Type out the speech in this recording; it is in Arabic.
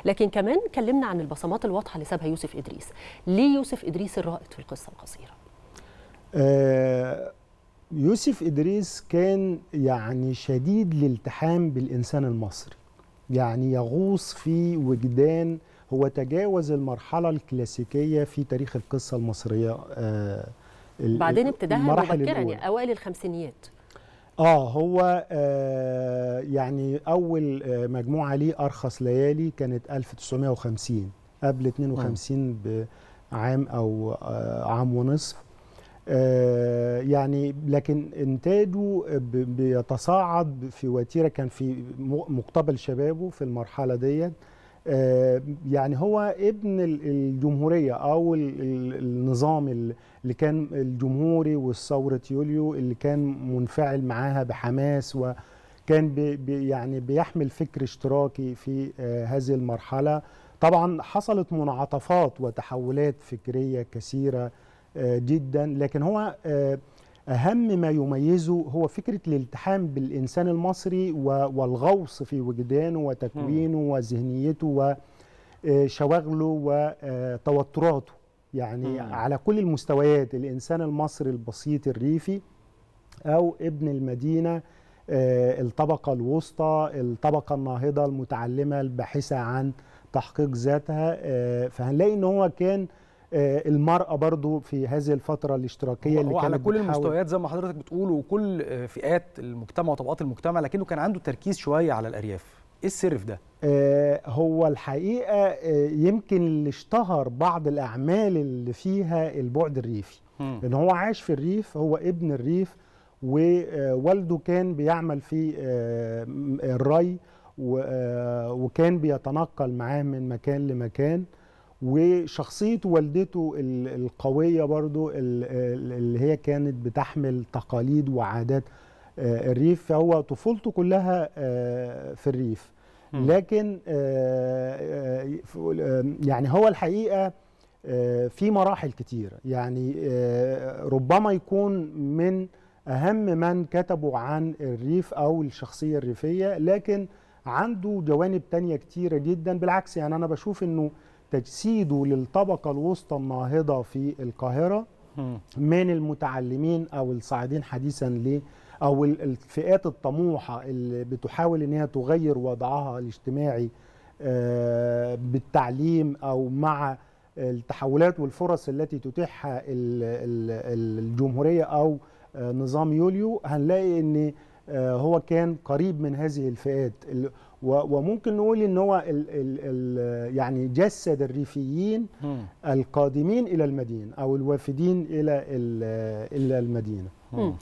لكن كمان كلمنا عن البصمات الواضحة اللي سابها يوسف إدريس. ليه يوسف إدريس الرائد في القصة القصيرة؟ يوسف إدريس كان يعني شديد الالتحام بالإنسان المصري، يعني يغوص في وجدان. هو تجاوز المرحلة الكلاسيكية في تاريخ القصة المصرية، بعدين ابتداها مبكرا، يعني أوائل الخمسينيات. هو يعني أول مجموعة ليه أرخص ليالي كانت 1950 قبل 52 بعام أو عام ونصف. يعني لكن إنتاجه بيتصاعد في وتيرة، كان في مقتبل شبابه في المرحلة ديت. يعني هو ابن الجمهورية أو النظام اللي كان الجمهوري والثورة يوليو اللي كان منفعل معاها بحماس، وكان يعني بيحمل فكر اشتراكي في هذه المرحلة. طبعا حصلت منعطفات وتحولات فكرية كثيرة جدا، لكن هو أهم ما يميزه هو فكرة الالتحام بالإنسان المصري والغوص في وجدانه وتكوينه وذهنيته وشواغله وتوتراته، يعني على كل المستويات. الإنسان المصري البسيط الريفي أو ابن المدينة، الطبقة الوسطى، الطبقة الناهضة المتعلمة الباحثة عن تحقيق ذاتها. فهنلاقي إن هو كان المرأة برضو في هذه الفترة الاشتراكية اللي كانت على كل المستويات زي ما حضرتك بتقول وكل فئات المجتمع وطبقات المجتمع، لكنه كان عنده تركيز شوية على الأرياف. إيه السر في ده؟ هو الحقيقة يمكن اللي اشتهر بعض الأعمال اللي فيها البعد الريفي، لأن هو عاش في الريف، هو ابن الريف، ووالده كان بيعمل في الري، وكان بيتنقل معاه من مكان لمكان. وشخصية والدته القوية برضو اللي هي كانت بتحمل تقاليد وعادات الريف، فهو طفولته كلها في الريف. لكن يعني هو الحقيقة في مراحل كتيرة، يعني ربما يكون من أهم من كتبوا عن الريف أو الشخصية الريفية، لكن عنده جوانب تانية كتيرة جدا. بالعكس، يعني أنا بشوف أنه تجسيده للطبقة الوسطى الناهضة في القاهرة من المتعلمين أو الصاعدين حديثا أو الفئات الطموحة اللي بتحاول أنها تغير وضعها الاجتماعي بالتعليم أو مع التحولات والفرص التي تتيحها الجمهورية أو نظام يوليو. هنلاقي أن هو كان قريب من هذه الفئات، وممكن نقول ان هو يعني جسد الريفيين القادمين الى المدينه او الوافدين الى المدينه.